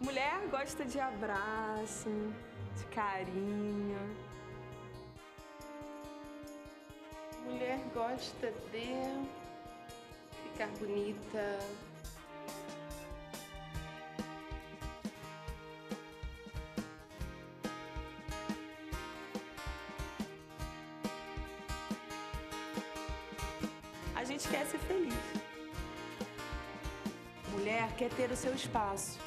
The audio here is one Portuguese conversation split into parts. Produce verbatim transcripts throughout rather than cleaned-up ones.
Mulher gosta de abraço, de carinho. Mulher gosta de ficar bonita. A gente quer ser feliz. Mulher quer ter o seu espaço.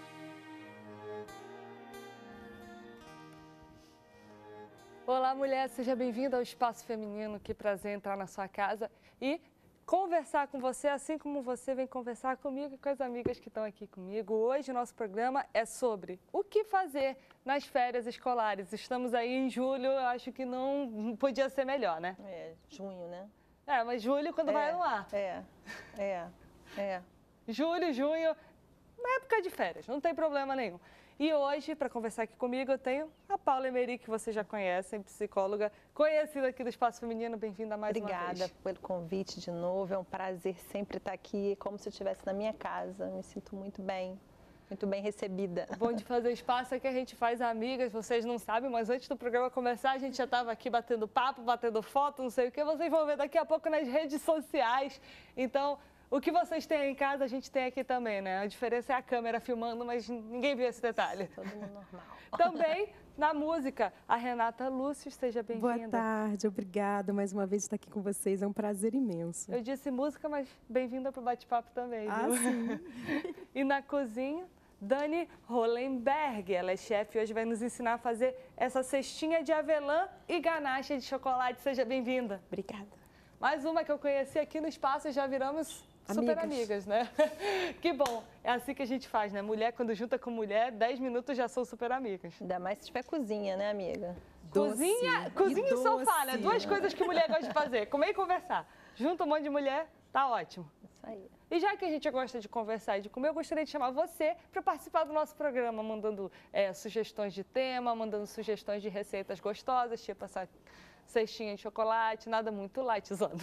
Olá, mulher, seja bem-vinda ao Espaço Feminino. Que prazer entrar na sua casa e conversar com você, assim como você vem conversar comigo e com as amigas que estão aqui comigo. Hoje o nosso programa é sobre o que fazer nas férias escolares. Estamos aí em julho, eu acho que não podia ser melhor, né? É, junho, né? É, mas julho quando é, vai no ar. É, é, é. Julho, junho, na época de férias, não tem problema nenhum. E hoje, para conversar aqui comigo, eu tenho a Paula Emery, que vocês já conhecem, psicóloga conhecida aqui do Espaço Feminino. Bem-vinda mais Obrigada uma vez. Obrigada pelo convite de novo, é um prazer sempre estar aqui, como se eu estivesse na minha casa, me sinto muito bem. Muito bem recebida. O bom de fazer espaço é que a gente faz amigas, vocês não sabem, mas antes do programa começar, a gente já estava aqui batendo papo, batendo foto, não sei o que. Vocês vão ver daqui a pouco nas redes sociais. Então, o que vocês têm aí em casa, a gente tem aqui também, né? A diferença é a câmera filmando, mas ninguém viu esse detalhe. Todo mundo normal. Também, na música, a Renata Lúcio, seja bem-vinda. Boa tarde, obrigada mais uma vez de estar aqui com vocês, é um prazer imenso. Eu disse música, mas bem-vinda para o bate-papo também, ah, viu? Sim. E na cozinha, Dani Hollenberg, ela é chefe e hoje vai nos ensinar a fazer essa cestinha de avelã e ganache de chocolate. Seja bem-vinda. Obrigada. Mais uma que eu conheci aqui no espaço e já viramos super amigas, né? Que bom, é assim que a gente faz, né? Mulher, quando junta com mulher, dez minutos já são super amigas. Ainda mais se tiver cozinha, né, amiga? Cozinha, cozinha e, e sofá, né? Duas coisas que mulher gosta de fazer, comer e conversar. Junta um monte de mulher, tá ótimo. Isso aí. E já que a gente gosta de conversar e de comer, eu gostaria de chamar você para participar do nosso programa, mandando é, sugestões de tema, mandando sugestões de receitas gostosas, tipo essa cestinha de chocolate, nada muito light, zona.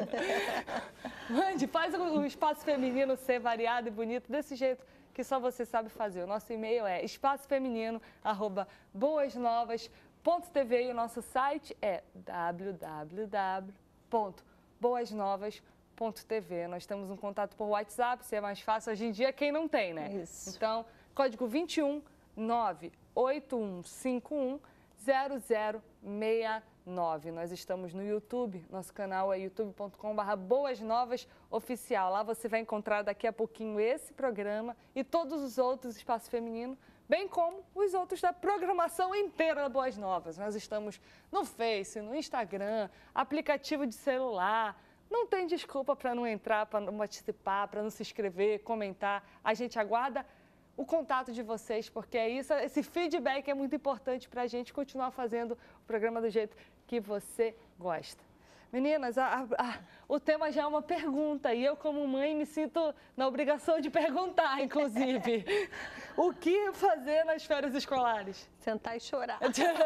Mande, faz o Espaço Feminino ser variado e bonito desse jeito que só você sabe fazer. O nosso e-mail é espaçofeminino arroba boasnovas ponto t v e o nosso site é w w w ponto boasnovas ponto t v. Nós temos um contato por WhatsApp, se é mais fácil hoje em dia, quem não tem, né? Isso. Então, código vinte e um, nove oito um cinco um, zero zero seis nove. Nós estamos no YouTube, nosso canal é youtube ponto com barra Boas Novas Oficial. Lá você vai encontrar daqui a pouquinho esse programa e todos os outros Espaço Feminino, bem como os outros da programação inteira da Boas Novas. Nós estamos no Face, no Instagram, aplicativo de celular. Não tem desculpa para não entrar, para não participar, para não se inscrever, comentar. A gente aguarda o contato de vocês, porque é isso, esse feedback é muito importante para a gente continuar fazendo o programa do jeito que você gosta. Meninas, a, a, a, o tema já é uma pergunta e eu, como mãe, me sinto na obrigação de perguntar, inclusive. O que fazer nas férias escolares? Sentar e chorar.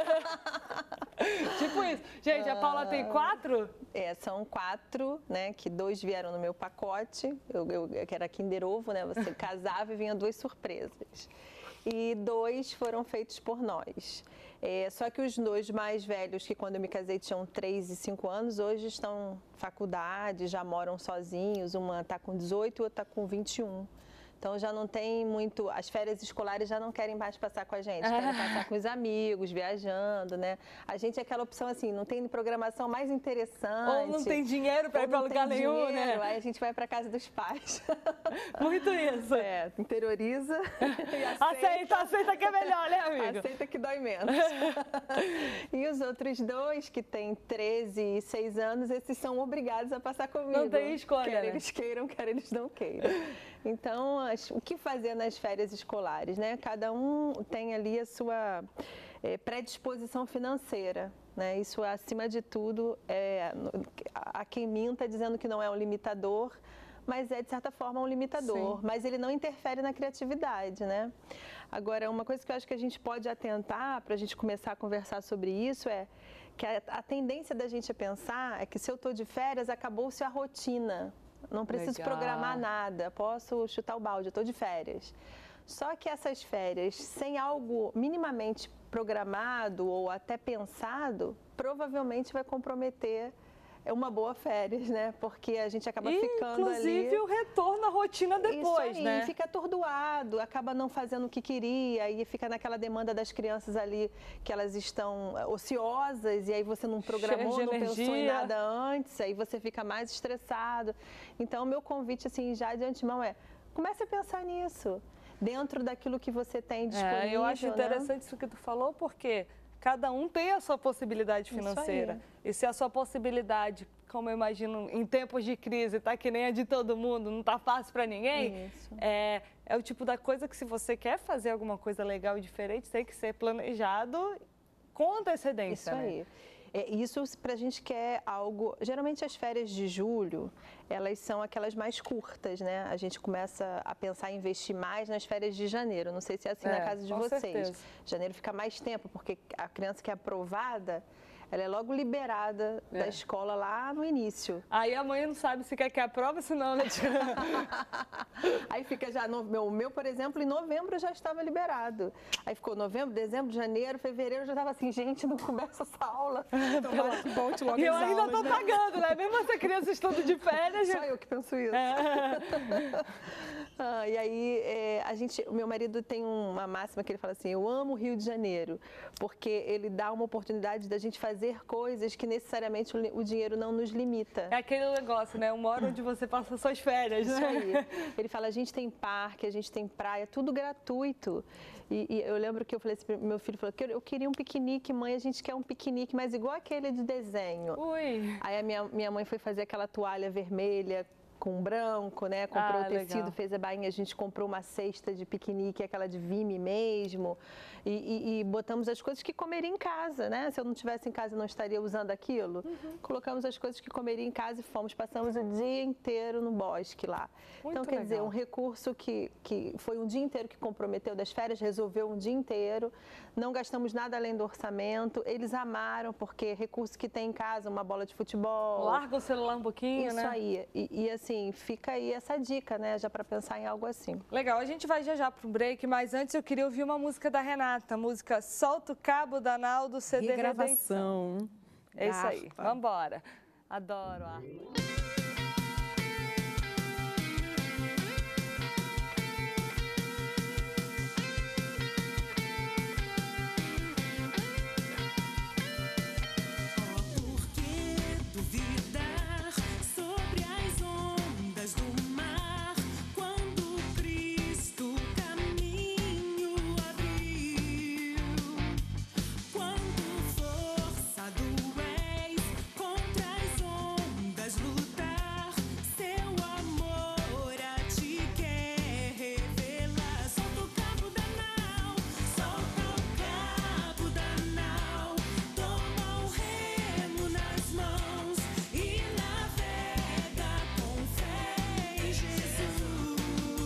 Tipo isso. Gente, a Paula tem quatro? É, são quatro, né? Que dois vieram no meu pacote. Eu, eu, que era Kinder Ovo, né? Você casava e vinha duas surpresas. E dois foram feitos por nós. É, só que os dois mais velhos, que quando eu me casei tinham três e cinco anos, hoje estão em faculdade, já moram sozinhos. Uma está com dezoito e outra está com vinte e um. Então já não tem muito, as férias escolares já não querem mais passar com a gente, querem passar com os amigos, viajando, né? A gente é aquela opção assim, não tem programação mais interessante. Ou não tem dinheiro para ir para lugar nenhum, dinheiro, né? Aí a gente vai para casa dos pais. Muito isso. É, interioriza e aceita. Aceita, aceita que é melhor, né, amiga? Aceita que dói menos. E os outros dois, que têm treze e seis anos, esses são obrigados a passar comigo. Não tem escolha, Quer né? eles queiram, quer eles não queiram. Então, o que fazer nas férias escolares, né? Cada um tem ali a sua é, predisposição financeira, né? Isso, acima de tudo, é, há quem minta dizendo que não é um limitador, mas é, de certa forma, um limitador. Sim. Mas ele não interfere na criatividade, né? Agora, uma coisa que eu acho que a gente pode atentar para a gente começar a conversar sobre isso é que a, a tendência da gente a pensar é que se eu estou de férias, acabou-se a rotina. Não preciso Legal. programar nada, posso chutar o balde, eu estou de férias. Só que essas férias, sem algo minimamente programado ou até pensado, provavelmente vai comprometer uma boa férias, né? Porque a gente acaba e, ficando ali... Inclusive o retorno à rotina depois, Isso aí, né? fica atordoado, acaba não fazendo o que queria e fica naquela demanda das crianças ali que elas estão ociosas e aí você não programou, não pensou em nada antes, aí você fica mais estressado. Então, o meu convite, assim, já de antemão é, comece a pensar nisso, dentro daquilo que você tem disponível. É, eu acho interessante, né? isso que tu falou, porque cada um tem a sua possibilidade financeira. E se a sua possibilidade, como eu imagino, em tempos de crise, tá que nem a de todo mundo, não tá fácil para ninguém, é, é o tipo da coisa que, se você quer fazer alguma coisa legal e diferente, tem que ser planejado com antecedência. Isso né? aí. É, isso para a gente quer algo... Geralmente as férias de julho, elas são aquelas mais curtas, né? A gente começa a pensar em investir mais nas férias de janeiro. Não sei se é assim É, na casa de com vocês. certeza. Janeiro fica mais tempo, porque a criança que é aprovada, ela é logo liberada É. da escola lá no início. Aí a mãe não sabe se quer que aprova, se não, né? Aí fica já, no, meu, meu, por exemplo, em novembro já estava liberado. Aí ficou novembro, dezembro, janeiro, fevereiro, eu já estava assim, gente, não começa essa aula. Tomara que volte logo E eu as ainda aulas, tô né? pagando, né? Mesmo essa criança estando de férias. Só eu que penso isso. É. Ah, e aí, é, a gente, o meu marido tem uma máxima que ele fala assim, eu amo o Rio de Janeiro, porque ele dá uma oportunidade da gente fazer coisas que necessariamente o, o dinheiro não nos limita. É aquele negócio, né? Uma hora onde você passa suas férias, Isso né? aí. Ele fala, a gente tem parque, a gente tem praia, tudo gratuito. E, e eu lembro que eu falei assim, pro meu filho falou que eu queria um piquenique, mãe, a gente quer um piquenique, mas igual aquele de desenho. Ui. Aí a minha, minha mãe foi fazer aquela toalha vermelha com branco, né? Comprou Ah, o tecido, legal. fez a bainha, a gente comprou uma cesta de piquenique, aquela de vime mesmo, e, e- e botamos as coisas que comeria em casa, né? Se eu não estivesse em casa, eu não estaria usando aquilo. Uhum. Colocamos as coisas que comeria em casa e fomos, passamos o dia inteiro no bosque lá. Muito então, quer dizer, legal. um recurso que, que foi um dia inteiro que comprometeu das férias, resolveu um dia inteiro, não gastamos nada além do orçamento, eles amaram, porque recurso que tem em casa, uma bola de futebol... Larga o celular um pouquinho, Isso né? aí. E, e, assim, fica aí essa dica, né? Já para pensar em algo assim. Legal, a gente vai já já para um break, mas antes eu queria ouvir uma música da Renata, a música Solta o Cabo da Naldo, C D Redenção. Regravação. É isso aí, Harpa. vamos embora. Adoro a harpa. Por que duvidar sobre as ondas do mar quando Cristo caminho abriu? Quando forçado és contra as ondas lutar, seu amor a ti quer revelar. Solta o cabo da nau, solta o cabo da nau, toma o remo nas mãos e navega com fé em Jesus.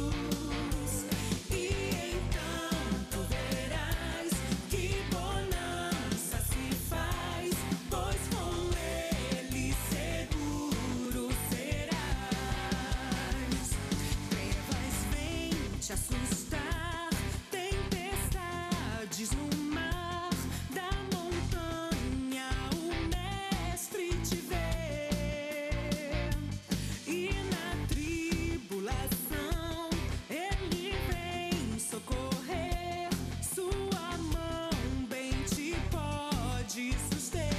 E então tu verás que bonança se faz, pois com ele seguro serás. Trevas vêm te assustar, tempestades no mar, da montanha o mestre te vê. E na tribulação ele vem socorrer, sua mão bem te pode suster.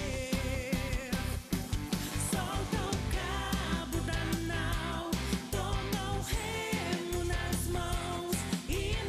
Solta o cabo da nau, toma o remo nas mãos e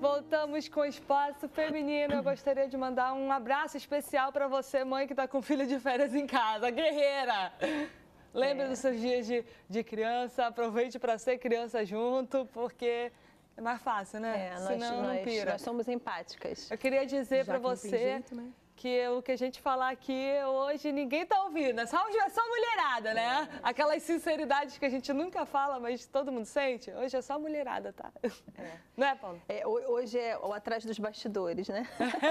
Voltamos com o Espaço Feminino. Eu gostaria de mandar um abraço especial para você, mãe que está com filho de férias em casa. Guerreira! Lembre É. dos seus dias de, de criança, aproveite para ser criança junto, porque é mais fácil, né? É, nós, Senão não nós, pira. nós somos empáticas. Eu queria dizer Já para que não tem você jeito, né? que o que a gente falar aqui hoje ninguém tá ouvindo, é só, é só mulherada, né? Aquelas sinceridades que a gente nunca fala, mas todo mundo sente, hoje é só mulherada, tá? É. Não é, Paulo? É, ho- hoje é o atrás dos bastidores, né?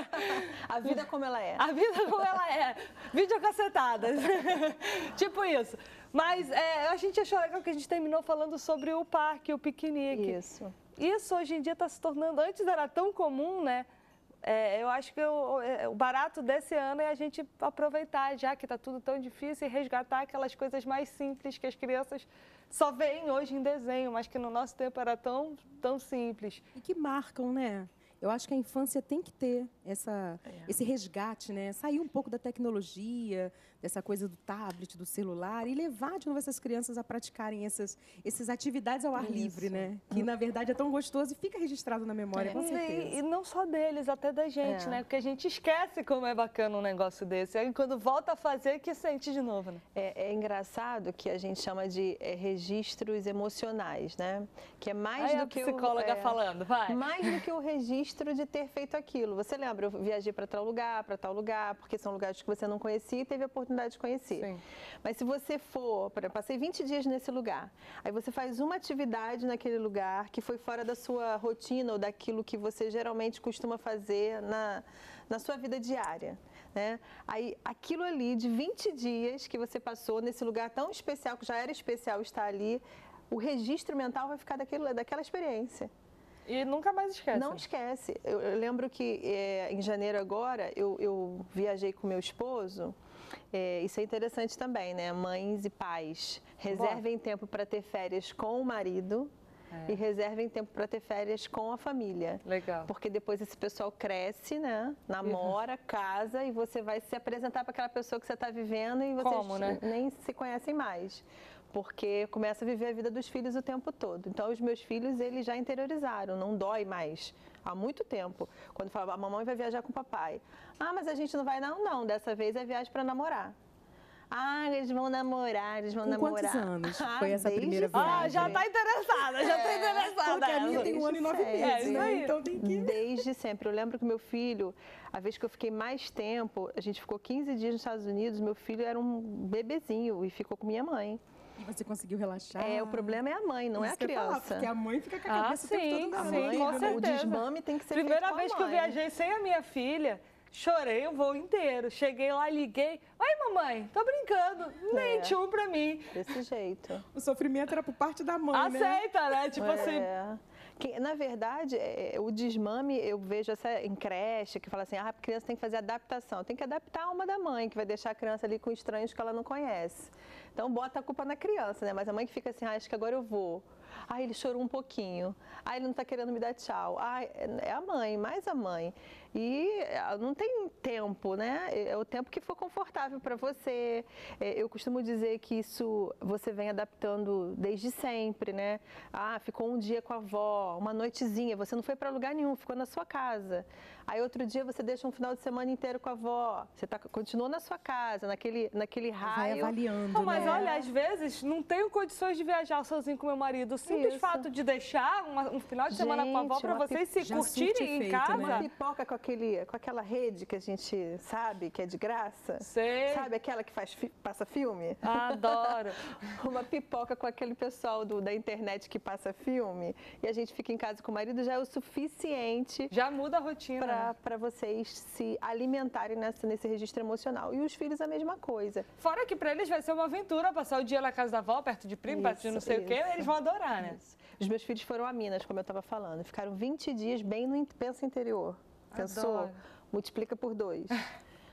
A vida como ela é. A vida como ela é, videocassetadas, tipo isso. Mas é, a gente achou legal que a gente terminou falando sobre o parque, o piquenique. Isso. Isso hoje em dia está se tornando, antes era tão comum, né? É, eu acho que o, é, o barato desse ano é a gente aproveitar, já que está tudo tão difícil, e resgatar aquelas coisas mais simples que as crianças só veem hoje em desenho, mas que no nosso tempo era tão, tão simples. E que marcam, né? Eu acho que a infância tem que ter essa, É. esse resgate, né? Sair um pouco da tecnologia, dessa coisa do tablet, do celular, e levar de novo essas crianças a praticarem essas, essas atividades ao ar Isso. livre, né? Que, na verdade, é tão gostoso e fica registrado na memória, com certeza. E, e não só deles, até da gente, É. né? Porque a gente esquece como é bacana um negócio desse. Aí quando volta a fazer, que sente de novo, né? É, é engraçado que a gente chama de é, registros emocionais, né? Que é mais Aí do a que psicóloga o, é, falando, vai. mais do que o registro de ter feito aquilo. Você lembra? Eu viajei para tal lugar, para tal lugar, porque são lugares que você não conhecia e teve a oportunidade de conhecer. Sim. Mas se você for, por exemplo, passei vinte dias nesse lugar, aí você faz uma atividade naquele lugar que foi fora da sua rotina ou daquilo que você geralmente costuma fazer na, na sua vida diária, né? Aí aquilo ali de vinte dias que você passou nesse lugar tão especial, que já era especial estar ali, o registro mental vai ficar daquele, daquela experiência. E nunca mais esquece. Não esquece. Eu, eu lembro que é, em janeiro agora eu, eu viajei com meu esposo. É, isso é interessante também, né? Mães e pais, reservem tempo para ter férias com o marido É. e reservem tempo para ter férias com a família. Legal. Porque depois esse pessoal cresce, né? Namora, casa e você vai se apresentar para aquela pessoa que você está vivendo e vocês Como, né? nem se conhecem mais. Porque começa a viver a vida dos filhos o tempo todo. Então, os meus filhos, eles já interiorizaram, não dói mais. Há muito tempo. Quando falava, a mamãe vai viajar com o papai. Ah, mas a gente não vai, não, não. Dessa vez é viagem para namorar. Ah, eles vão namorar, eles vão Com namorar. quantos anos Ah, foi essa desde primeira sempre. Ah, já viagem? tá interessada, já tá interessada. Porque a minha tem um ano e nove Desde meses, sempre. né? É, isso aí. Então tem que... Desde sempre. Eu lembro que meu filho, a vez que eu fiquei mais tempo, a gente ficou quinze dias nos Estados Unidos, meu filho era um bebezinho e ficou com minha mãe. E você conseguiu relaxar? É, o problema é a mãe, não é a Isso que eu ia falar, criança. porque a mãe fica com a Ah, cabeça o tempo sim, todo na sim, mãe, com né? certeza. O desmame tem que ser Primeira feito com a vez que eu mãe. viajei sem a minha filha, chorei o voo inteiro. Cheguei lá, liguei. Oi, mamãe, tô brincando. Nem É. tchum pra mim. Desse jeito. O sofrimento era por parte da mãe, né? Aceita, né? Tipo assim. É. Que, na verdade, é, o desmame, eu vejo essa em creche, que fala assim, ah, a criança tem que fazer adaptação. Tem que adaptar a alma da mãe, que vai deixar a criança ali com estranhos que ela não conhece. Então, bota a culpa na criança, né? Mas a mãe que fica assim, ah, acho que agora eu vou. Ah, ele chorou um pouquinho. Ah, ele não está querendo me dar tchau. Ah, é a mãe, mais a mãe. E não tem tempo, né? É o tempo que for confortável para você. Eu costumo dizer que isso você vem adaptando desde sempre, né? Ah, ficou um dia com a avó, uma noitezinha, você não foi para lugar nenhum, ficou na sua casa. Aí outro dia você deixa um final de semana inteiro com a avó, você tá, continuou na sua casa, naquele, naquele Vai raio. avaliando, Não, mas né? olha, às vezes não tenho condições de viajar sozinho com meu marido. O simples Isso. fato de deixar uma- um final de semana com a avó Gente, para uma vocês pi- se já curtirem surte em efeito, casa. né? Uma pipoca com, aquele, com aquela rede que a gente sabe que é de graça. Sei. Sabe aquela que faz, fi- passa filme? Adoro. Uma pipoca com aquele pessoal do, da internet que passa filme e a gente fica em casa com o marido já é o suficiente Já muda a rotina. né? para vocês se alimentarem nessa, nesse registro emocional. E os filhos a mesma coisa. Fora que para eles vai ser uma aventura passar o dia na casa da avó, perto de primo, perto de não Isso, sei o quê, isso. eles vão adorar, né? Isso. Os meus filhos foram a Minas, como eu estava falando. Ficaram vinte dias bem no in- pensa interior. Pensou? Adoro. Multiplica por dois.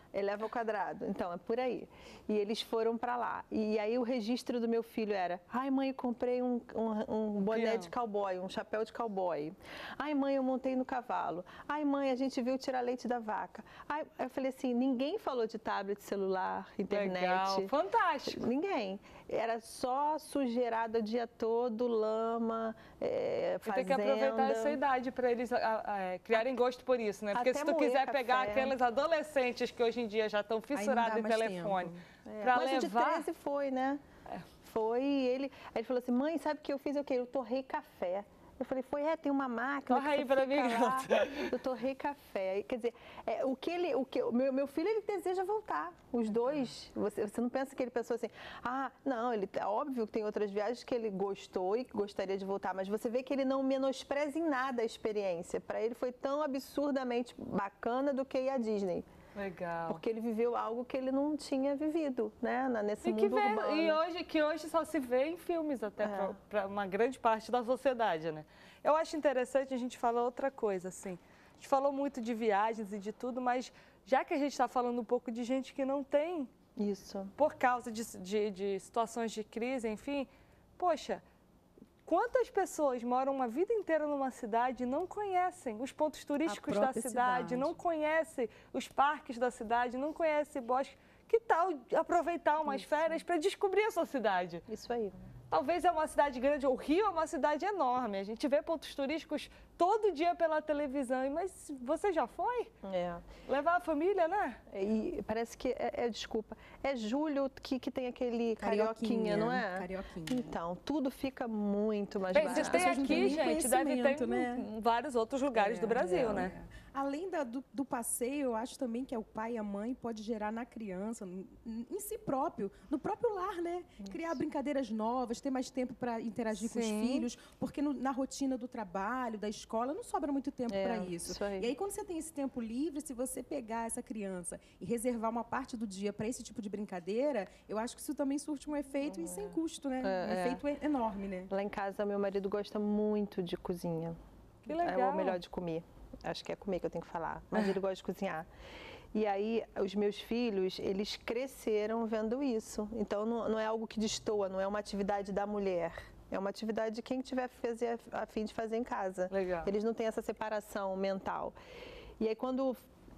eleva ao quadrado. Então, é por aí. E eles foram para lá. E aí o registro do meu filho era: ai, mãe, eu comprei um, um, um boné de cowboy, um chapéu de cowboy. Ai, mãe, eu montei no cavalo. Ai, mãe, a gente viu tirar leite da vaca. Ai, eu falei assim, ninguém falou de tablet, celular, internet. Legal, fantástico. Ninguém. Era só sujeirada o dia todo, lama, é, E fazenda. tem que aproveitar essa idade para eles a, a, é, criarem gosto por isso, né? Porque Até se tu moer quiser café. pegar aqueles adolescentes que hoje em dia já estão fissurados em mais telefone, É, para mas o de levar... treze foi, né? Foi, e ele, aí ele falou assim, mãe, sabe o que eu fiz? Eu, eu torrei café. Eu falei, foi, é, tem uma máquina Torra que aí você pra fica mim, lá. Eu torrei café. Quer dizer, é, o que ele, o que, o meu, meu filho, ele deseja voltar. Os dois, você, você não pensa que ele pensou assim, ah, não, ele, é óbvio que tem outras viagens que ele gostou e que gostaria de voltar, mas você vê que ele não menospreza em nada a experiência. Para ele foi tão absurdamente bacana do que ir à Disney. Legal. Porque ele viveu algo que ele não tinha vivido, né, na- nesse E, que mundo vê, urbano. e hoje, que hoje só se vê em filmes até É. para uma grande parte da sociedade, né? Eu acho interessante a gente falar outra coisa, assim. A gente falou muito de viagens e de tudo, mas já que a gente está falando um pouco de gente que não tem, Isso. por causa de, de, de situações de crise, enfim, poxa, quantas pessoas moram uma vida inteira numa cidade e não conhecem os pontos turísticos da própria cidade, cidade. não conhecem os parques da cidade, não conhecem bosque? Que tal aproveitar umas férias para descobrir a sua cidade? Isso aí. Talvez é uma cidade grande, o Rio é uma cidade enorme. A gente vê pontos turísticos todo dia pela televisão. Mas você já foi? É. Levar a família, né? E parece que é, é, desculpa, é julho que, que tem aquele carioquinha, Carioquinha, não é? carioquinha. Então, tudo fica muito mais Bem, barato. se tem pessoas não têm aqui, nem gente, deve ter conhecimento, em né? vários outros lugares do Brasil, É, né? é. Além da- do, do passeio, eu acho também que é o pai e a mãe pode gerar na criança, em, em si próprio, no próprio lar, né? Criar brincadeiras novas, ter mais tempo para interagir com os Sim. filhos, porque no- na rotina do trabalho, da escola, não sobra muito tempo É, para isso. isso aí. E aí, quando você tem esse tempo livre, se você pegar essa criança e reservar uma parte do dia para esse tipo de brincadeira, eu acho que isso também surte um efeito e sem custo, né? É, um é. efeito e- enorme, né? Lá em casa, meu marido gosta muito de cozinha. Que É legal. o melhor de comer. Acho que é comer que eu tenho que falar. Mas ele gosta de cozinhar. E aí, os meus filhos, eles cresceram vendo isso. Então, não, não é algo que destoa, não é uma atividade da mulher. É uma atividade de quem tiver fazer, a fim de fazer em casa. Legal. Eles não têm essa separação mental. E aí, quando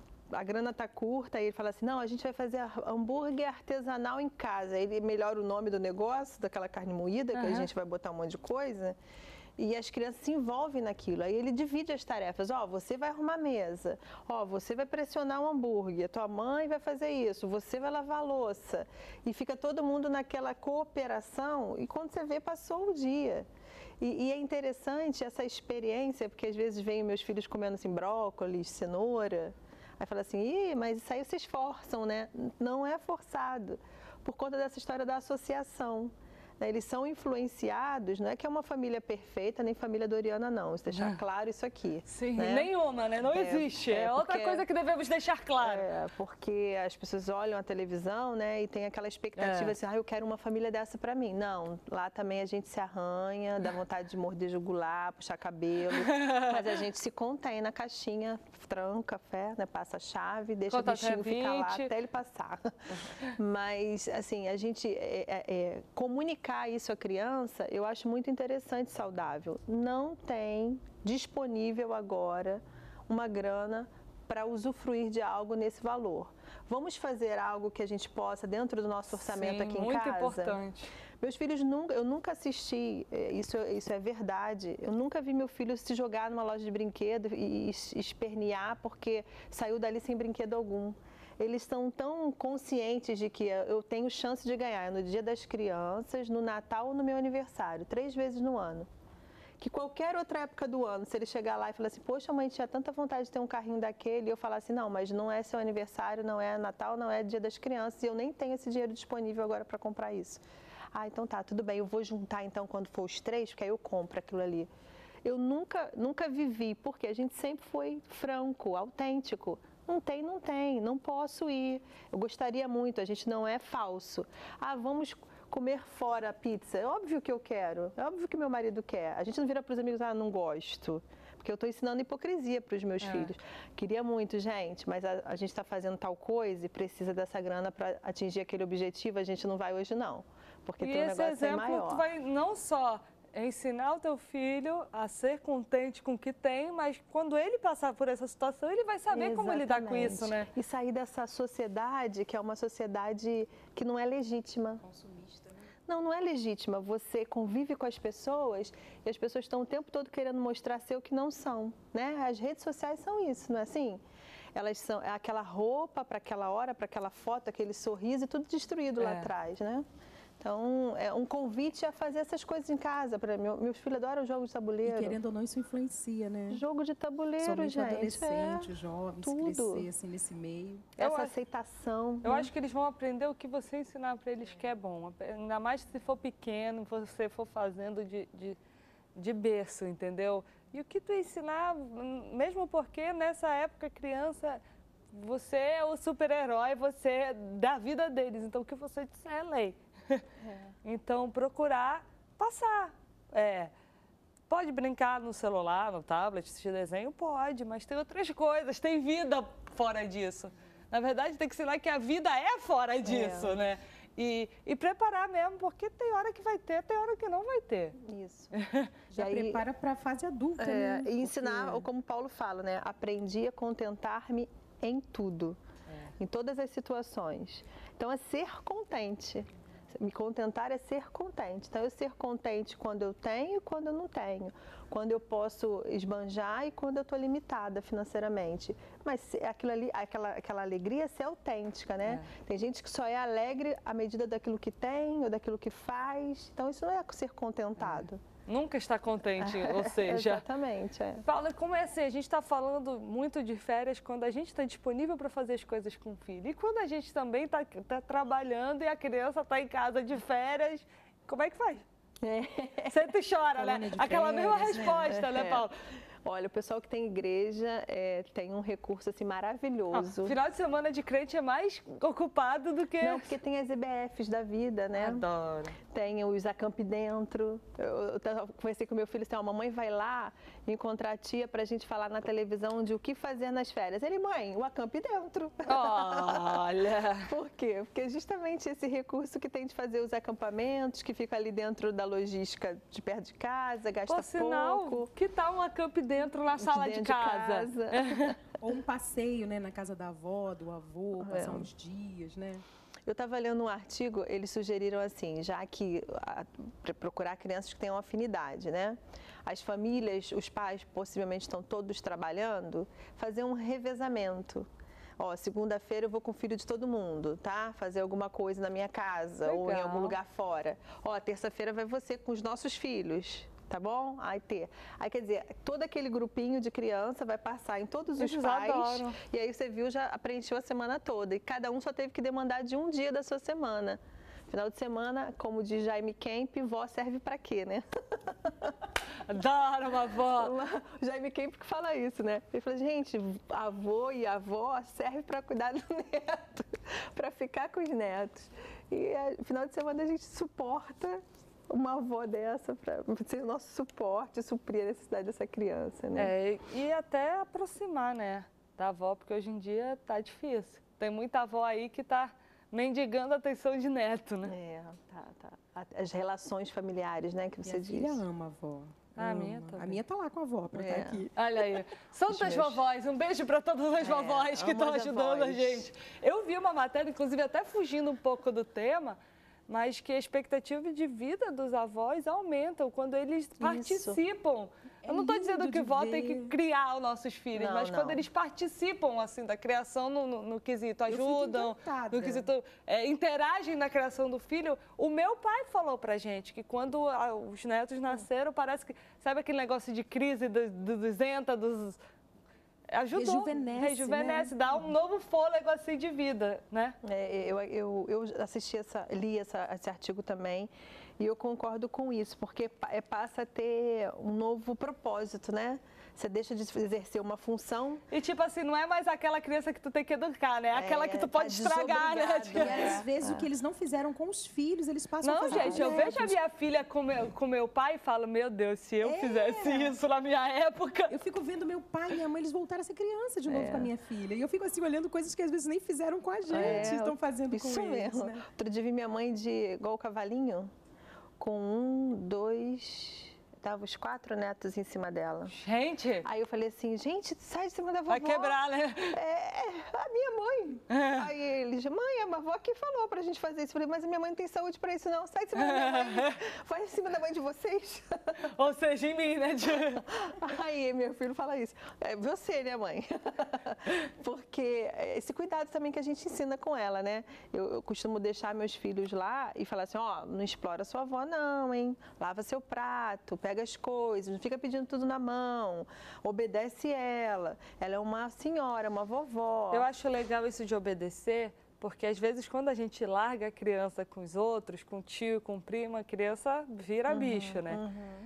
a grana está curta, aí ele fala assim, não, a gente vai fazer hambúrguer artesanal em casa. Ele melhora o nome do negócio, daquela carne moída, que a Aham. gente vai botar um monte de coisa. E as crianças se envolvem naquilo. Aí ele divide as tarefas. Ó, você vai arrumar a mesa. Ó, você vai pressionar o hambúrguer. Tua mãe vai fazer isso. Você vai lavar a louça. E fica todo mundo naquela cooperação. E quando você vê, passou o dia. E, e é interessante essa experiência, porque às vezes vem meus filhos comendo assim brócolis, cenoura. Aí fala assim, ih, mas isso aí se esforçam, né? Não é forçado. Por conta dessa história da associação. Eles são influenciados, não é que é uma família perfeita, nem família doriana, não. Vamos deixar claro isso aqui. Sim, né? nenhuma, né? Não É, existe. É, é, outra porque- coisa que devemos deixar claro. É, porque as pessoas olham a televisão, né, e tem aquela expectativa É. assim, ah, eu quero uma família dessa pra mim. Não, lá também a gente se arranha, dá vontade de morder jugular, puxar cabelo, mas a gente se contém na caixinha, tranca, fé, né, passa a chave, deixa Conta o bichinho até ficar lá vinte. até ele passar. Mas, assim, a gente é, é, é, comunicar isso à criança, eu acho muito interessante, saudável. Não tem disponível agora uma grana para usufruir de algo nesse valor. Vamos fazer algo que a gente possa dentro do nosso orçamento Sim, aqui em muito casa? importante. Meus filhos nunca, eu nunca assisti, eh, isso, isso é verdade, eu nunca vi meu filho se jogar numa loja de brinquedo e es- espernear porque saiu dali sem brinquedo algum. Eles estão tão conscientes de que eu tenho chance de ganhar no Dia das Crianças, no Natal ou no meu aniversário, três vezes no ano. Que qualquer outra época do ano, se ele chegar lá e falar assim, poxa, mãe, tinha tanta vontade de ter um carrinho daquele, e eu falar assim, não, mas não é seu aniversário, não é Natal, não é Dia das Crianças, e eu nem tenho esse dinheiro disponível agora para comprar isso. Ah, então tá, tudo bem, eu vou juntar então quando for os três, porque aí eu compro aquilo ali. Eu nunca, nunca vivi, porque a gente sempre foi franco, autêntico. Não tem, não tem, não posso ir. Eu gostaria muito, a gente não é falso. Ah, vamos comer fora a pizza. É óbvio que eu quero, é óbvio que meu marido quer. A gente não vira para os amigos, ah, não gosto. porque eu estou ensinando hipocrisia para os meus É. filhos. Queria muito, gente, mas a, a gente está fazendo tal coisa e precisa dessa grana para atingir aquele objetivo, a gente não vai hoje não, porque E tem um esse negócio aí exemplo maior. tu vai não só ensinar o teu filho a ser contente com o que tem, mas quando ele passar por essa situação, ele vai saber como lidar com Exatamente. isso, né? E sair dessa sociedade, que é uma sociedade que não é legítima. Consumista, né? Não, não é legítima. Você convive com as pessoas e as pessoas estão o tempo todo querendo mostrar ser o que não são, né? As redes sociais são isso, não é assim? Elas são é aquela roupa para aquela hora, para aquela foto, aquele sorriso e tudo destruído lá É. atrás, né? Então, é um convite a fazer essas coisas em casa. Pra meu, meus filhos adoram jogos de E tabuleiro. querendo ou não, isso influencia, né? Jogo de tabuleiro, Somente o gente. adolescente, é. os jovens, tudo. crescer assim nesse meio. Eu Essa acho- aceitação. Eu né? acho que eles vão aprender o que você ensinar para eles que é bom. Ainda mais se for pequeno, você for fazendo de, de, de berço, entendeu? E o que tu ensinar, mesmo porque nessa época criança, você é o super-herói, você é da vida deles. Então o que você disser é lei. Então procurar passar. É, pode brincar no celular, no tablet, assistir desenho? Pode, mas tem outras coisas, tem vida fora disso. Na verdade, tem que ensinar que a vida é fora disso, né? E, e preparar mesmo, porque tem hora que vai ter, tem hora que não vai ter. Isso. Já E aí- prepara para a fase adulta, É, né? e ensinar, Porque- como o Paulo fala, né? Aprendi a contentar-me em tudo, em todas as situações. Então, é ser contente. Me contentar é ser contente. Então, eu ser contente quando eu tenho e quando eu não tenho. Quando eu posso esbanjar e quando eu estou limitada financeiramente. Mas se- aquilo ali, aquela, aquela alegria ser autêntica, né? Tem gente que só é alegre à medida daquilo que tem ou daquilo que faz. Então, isso não é ser contentado. Nunca está contente, ou seja... Exatamente, é. Paula, como é assim? A gente está falando muito de férias quando a gente está disponível para fazer as coisas com o filho. E quando a gente também está tá trabalhando e a criança está em casa de férias, como é que faz? É. Senta e chora, Colônia né? de Aquela mesma férias, né? resposta, né, É. Paula? Olha, o pessoal que tem igreja é, tem um recurso assim Ah, maravilhoso. final de semana de crente é mais ocupado do que... Não, porque tem as E B Fs da vida, né? Adoro. Tem os acamp dentro. Eu, eu tava- conversei com meu filho assim, ó, a mamãe vai lá encontrar a tia pra gente falar na televisão de o que fazer nas férias. Ele, mãe, o acamp dentro. Olha... Por quê? Porque é justamente esse recurso que tem de fazer os acampamentos, que fica ali dentro da logística de perto de casa, gasta Por sinal, pouco. que tal um acamp dentro na sala de, dentro casa? Ou um passeio, né, na casa da avó, do avô, É. passar uns dias, né? Eu estava lendo um artigo, eles sugeriram assim, já que para procurar crianças que tenham afinidade, né? As famílias, os pais possivelmente estão todos trabalhando, fazer um revezamento. Ó, segunda-feira eu vou com o filho de todo mundo, tá? Fazer alguma coisa na minha casa ou em Legal. algum lugar fora. Ó, terça-feira vai você com os nossos filhos. Tá bom? Aí ter. Aí quer dizer, todo aquele grupinho de criança vai passar em todos os Eles pais. adoram. E aí você viu, já preencheu a semana toda. E cada um só teve que demandar de um dia da sua semana. Final de semana, como diz Jaime Kemp, vó serve pra quê, né? Adoro uma avó. O Jaime Kemp que fala isso, né? Ele fala, gente, avô e avó serve para cuidar do neto, para ficar com os netos. E é, final de semana a gente suporta uma avó dessa para ser o nosso suporte, suprir a necessidade dessa criança, né? É, e até aproximar, né, da avó, porque hoje em dia tá difícil. Tem muita avó aí que tá mendigando a atenção de neto, né? É, tá, tá. As relações familiares, né, que você Minha filha diz. ama a avó. Ah, a ama. minha também. A minha tá lá com a avó para É. estar aqui. Olha aí, santas meus- vovós, um beijo para todas as É, vovós que amo estão as ajudando a avós. gente. Eu vi uma matéria, inclusive até fugindo um pouco do tema, mas que a expectativa de vida dos avós aumentam quando eles participam. É Eu não estou dizendo lindo que de vó tem que ver. criar os nossos filhos, Não, mas não. quando eles participam assim da criação no, no- no quesito, fico ajudam, encantada. no quesito é, interagem na criação do filho. O meu pai falou pra gente que quando ah, os netos nasceram, parece que, sabe aquele negócio de crise do- do- dos enta, dos... Ajudou, Rejuvenesce, rejuvenesce, né? dá um novo fôlego assim de vida, né? É, eu, eu, eu assisti essa, li essa, esse artigo também e eu concordo com isso, porque pa- é, passa a ter um novo propósito, né? você deixa de exercer uma função. E tipo assim, não é mais aquela criança que tu tem que educar, né? É aquela que tu tá pode estragar, né? desobrigado, E É. às vezes o que eles não fizeram com os filhos, eles passam a Não, fazer gente, com eu os vejo a netos. minha filha com meu, com meu pai e falo, meu Deus, se eu É. fizesse isso na minha época. Eu fico vendo meu pai e minha mãe, eles voltaram a ser criança de novo É. com a minha filha. E eu fico assim, olhando coisas que às vezes nem fizeram com a gente, É, estão fazendo Isso com eles, mesmo. né? Outro dia vi minha mãe de igual o cavalinho, com um, dois, tava os quatro netos em cima dela. Gente, Aí eu falei assim, gente, sai de cima da vovó. vai quebrar, né? É, a minha mãe. É. Aí eles, mãe, a avó que falou pra gente fazer isso. Eu falei, mas a minha mãe não tem saúde pra isso não. Sai de cima da minha mãe. Vai em cima da mãe de vocês. Ou seja, em mim, né? Aí meu filho fala isso. É você, né, mãe? Porque esse cuidado também que a gente ensina com ela, né? Eu, eu costumo deixar meus filhos lá e falar assim, ó, não explora sua avó não, hein? Lava seu prato, pega as coisas, não fica pedindo tudo na mão, obedece ela. Ela é uma senhora, uma vovó. Eu acho legal isso de obedecer, porque às vezes quando a gente larga a criança com os outros, com o tio, com o primo, a criança vira bicho, né?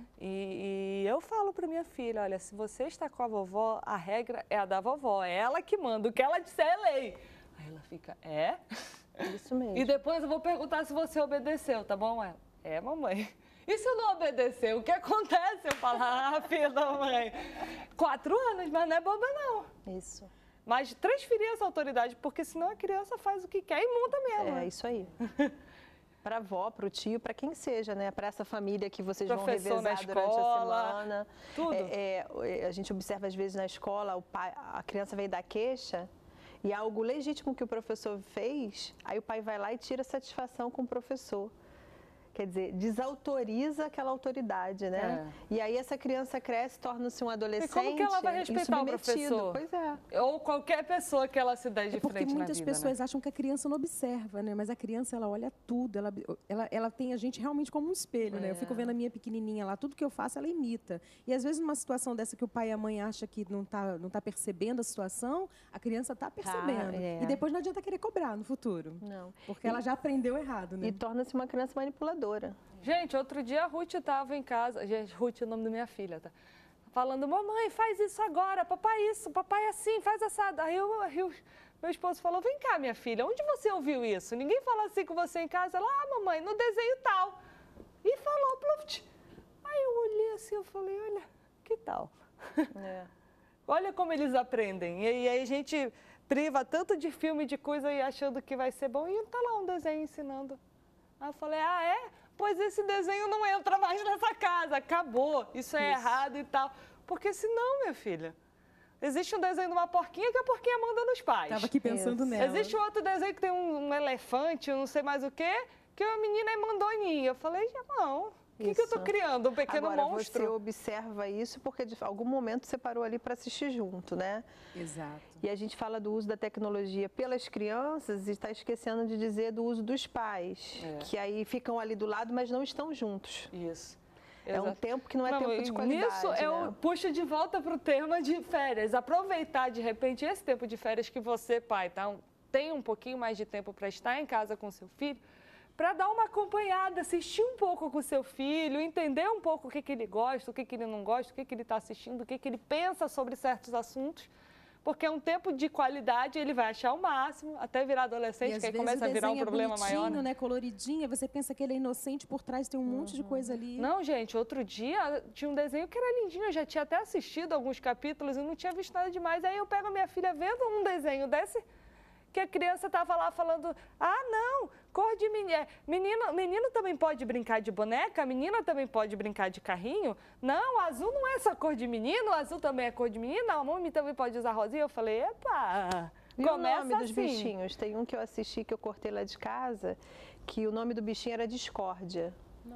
E, e eu falo para minha filha, olha, se você está com a vovó, a regra é a da vovó, é ela que manda, o que ela disser é lei. Aí ela fica, é? Isso mesmo. E depois eu vou perguntar se você obedeceu, tá bom? Ela, é, mamãe. E se eu não obedecer, o que acontece? Eu falo, ah, filha da mãe, quatro anos, mas não é boba não. Isso. Mas transferir essa autoridade, porque senão a criança faz o que quer e monta mesmo. É isso aí. Para a avó, para o tio, para quem seja, né? Para essa família que vocês Professor vão na revezar durante a escola, semana. tudo. É, é, a gente observa às vezes na escola, o pai, a criança vem dar queixa e algo legítimo que o professor fez, aí o pai vai lá e tira satisfação com o professor. Quer dizer, desautoriza aquela autoridade, né? É. E aí essa criança cresce, torna-se um adolescente. E como que ela vai respeitar o professor? Pois é. Ou qualquer pessoa que ela se der de É porque frente na muitas vida, pessoas né? acham que a criança não observa, né? Mas a criança, ela olha tudo, ela, ela, ela tem a gente realmente como um espelho, né? Eu fico vendo a minha pequenininha lá, tudo que eu faço, ela imita. E às vezes numa situação dessa que o pai e a mãe acham que não tá, não tá percebendo a situação, a criança tá percebendo. Tá, é. E depois não adianta querer cobrar no futuro. Não. Porque ela já aprendeu errado, né? E torna-se uma criança manipuladora. Gente, outro dia a Ruth estava em casa, gente, Ruth é o nome da minha filha, tá? Falando, mamãe, faz isso agora, papai isso, papai assim, faz assado. Aí eu, aí eu, meu esposo falou, vem cá, minha filha, onde você ouviu isso? Ninguém fala assim com você em casa? Ela, ah, mamãe, no desenho tal. E falou, pluft. Aí eu olhei assim, eu falei, olha, que tal? É. Olha como eles aprendem. E, e aí a gente priva tanto de filme, de coisa e achando que vai ser bom, e tá lá um desenho ensinando. Aí eu falei, ah, é? Pois esse desenho não entra mais nessa casa, acabou, isso é isso. errado e tal. Porque senão, minha filha, existe um desenho de uma porquinha que a porquinha manda nos pais. Tava aqui pensando Isso. nela. Existe outro desenho que tem um, um elefante, eu não sei mais o quê, que a menina é mandoninha. Eu falei, não, o que, que eu tô criando? Um pequeno Agora, monstro? Você observa isso porque de algum momento você parou ali para assistir junto, né? Exato. E a gente fala do uso da tecnologia pelas crianças e está esquecendo de dizer do uso dos pais, É. que aí ficam ali do lado, mas não estão juntos. Isso. É um Exato. tempo que não é Não, tempo de qualidade, Nisso né? eu puxo de volta para o tema de férias. Aproveitar, de repente, esse tempo de férias que você, pai, tá, tem um pouquinho mais de tempo para estar em casa com seu filho, para dar uma acompanhada, assistir um pouco com o seu filho, entender um pouco o que, que ele gosta, o que, que ele não gosta, o que, que ele está assistindo, o que, que ele pensa sobre certos assuntos. Porque é um tempo de qualidade, ele vai achar o máximo, até virar adolescente, que aí começa a virar um problema maior. Né? Coloridinho, você pensa que ele é inocente, por trás tem um monte de coisa ali. Não, gente, outro dia tinha um desenho que era lindinho, eu já tinha até assistido alguns capítulos e não tinha visto nada demais. Aí eu pego a minha filha vendo um desenho desse, que a criança estava lá falando, ah, não, cor de menino, menino, menino também pode brincar de boneca, menina também pode brincar de carrinho. Não, azul não é só cor de menino, azul também é cor de menina, a mamãe também pode usar rosinha. Eu falei, epa, e começa o nome dos assim. bichinhos? Tem um que eu assisti, que eu cortei lá de casa, que o nome do bichinho era Discórdia.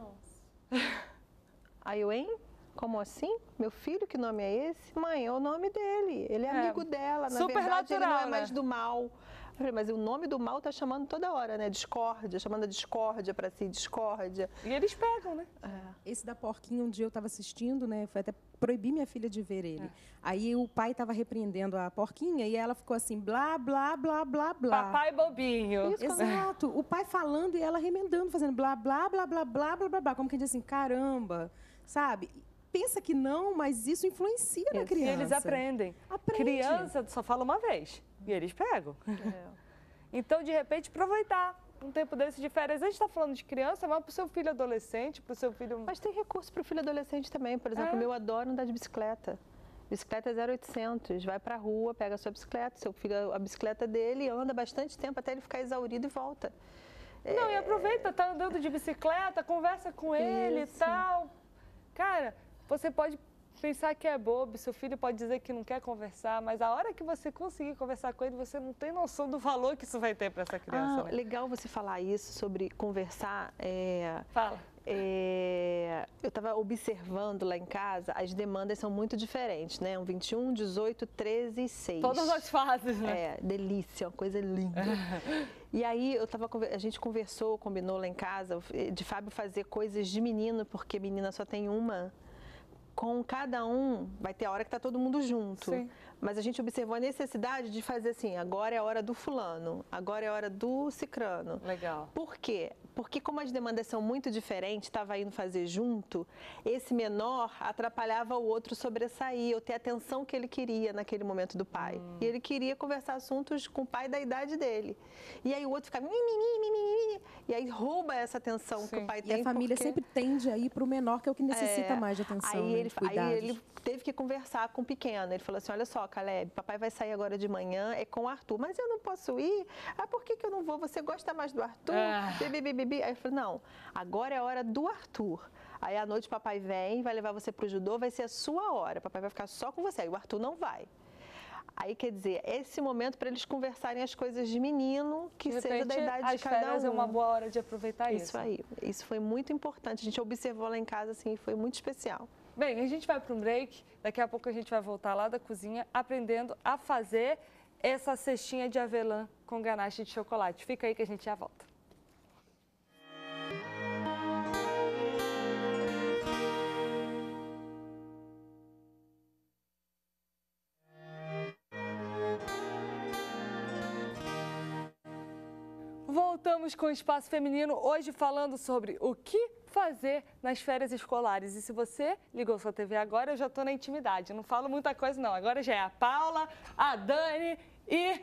Nossa. Aí eu, hein? Como assim? Meu filho, que nome é esse? Mãe, é o nome dele. Ele é, É. amigo dela. Na Super verdade, ele não é natural, mais né? do mal. Eu falei, mas o nome do mal tá chamando toda hora, né? Discórdia, chamando a discórdia para si, discórdia. E eles pegam, né? Esse da porquinha, um dia eu estava assistindo, né? Foi até proibir minha filha de ver ele. É. Aí o pai estava repreendendo a porquinha e ela ficou assim, blá, blá, blá, blá, blá. Papai bobinho. Exato. O pai falando e ela remendando, fazendo blá, blá, blá, blá, blá, blá, blá, blá. Como que diz assim, caramba, sabe? pensa que não, mas isso influencia na E criança. eles aprendem. Aprende. Criança só fala uma vez e eles pegam. É. Então, de repente, aproveitar um tempo desse de férias. A gente está falando de criança, mas para o seu filho adolescente, para o seu filho... Mas tem recurso para o filho adolescente também. Por exemplo, É. o meu adora andar de bicicleta. Bicicleta é zero oitocentos, vai para a rua, pega a sua bicicleta, seu filho a bicicleta dele, anda bastante tempo até ele ficar exaurido e volta. Não, e aproveita, tá andando de bicicleta, conversa com ele e Isso. tal. Cara, você pode pensar que é bobo, seu filho pode dizer que não quer conversar, mas a hora que você conseguir conversar com ele, você não tem noção do valor que isso vai ter para essa criança, Ah, né? legal você falar isso sobre conversar. é, Fala. É, eu estava observando lá em casa, as demandas são muito diferentes, né? Um vinte e um, dezoito, treze e seis. Todas as fases, né? É, delícia, uma coisa linda. E aí eu tava, conver- a gente conversou, combinou lá em casa, de Fábio fazer coisas de menino, porque menina só tem uma. Com cada um, vai ter a hora que tá todo mundo junto. Sim. Mas a gente observou a necessidade de fazer assim, agora é a hora do fulano, agora é a hora do cicrano. Legal. Por quê? Porque como as demandas são muito diferentes, estava indo fazer junto, esse menor atrapalhava o outro sobressair, ou ter a atenção que ele queria naquele momento do pai. Hum. E ele queria conversar assuntos com o pai da idade dele. E aí o outro ficava... "Mimimi, mimimi", e aí rouba essa atenção que Sim. o pai E tem. a família porque... sempre tende a ir para o menor, que é o que necessita É, mais de atenção, aí né, ele, de cuidados. aí ele teve que conversar com o pequeno. Ele falou assim, olha só, Caleb, papai vai sair agora de manhã, é com o Arthur. Mas eu não posso ir? Ah, por que, que eu não vou? Você gosta mais do Arthur? Ah. Bibi, bibi, bibi. Aí eu falei, não, agora é a hora do Arthur. Aí à noite papai vem, vai levar você pro judô, vai ser a sua hora. Papai vai ficar só com você, aí o Arthur não vai. Aí, quer dizer, esse momento para eles conversarem as coisas de menino, que De seja da repente, idade de as cada férias um. é uma boa hora de aproveitar isso. Isso aí, isso foi muito importante. A gente observou lá em casa, assim, foi muito especial. Bem, a gente vai para um break, daqui a pouco a gente vai voltar lá da cozinha aprendendo a fazer essa cestinha de avelã com ganache de chocolate. Fica aí que a gente já volta. Voltamos com o Espaço Feminino, hoje falando sobre o que fazer nas férias escolares. E se você ligou sua T V agora, eu já estou na intimidade. Não falo muita coisa, não. Agora já é a Paula, a Dani e,